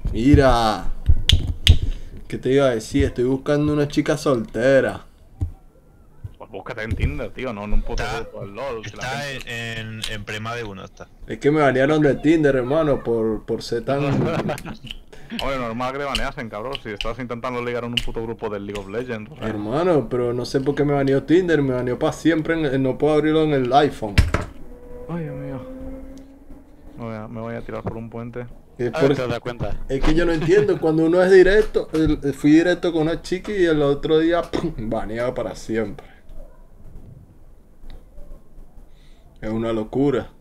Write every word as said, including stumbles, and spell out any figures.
Mira, ¿qué te iba a decir? Estoy buscando una chica soltera. Pues búscate en Tinder, tío, no en un puto Está, grupo del LOL. Que la está gente... en, en, en Prema de uno, está. Es que me banearon de Tinder, hermano, por, por ser tan... Hombre, normal que te baneasen, cabrón. Si estás intentando ligar en un puto grupo del League of Legends. O sea... Hermano, pero no sé por qué me baneó Tinder, me baneó para siempre, en- en- no puedo abrirlo en el iPhone. Ay, Dios mío. Me voy a, me voy a tirar por un puente. Es, A ver, por- te das cuenta. es que yo no entiendo, cuando uno es directo, el- fui directo con una chica y el otro día, ¡pum!, baneado para siempre. Es una locura.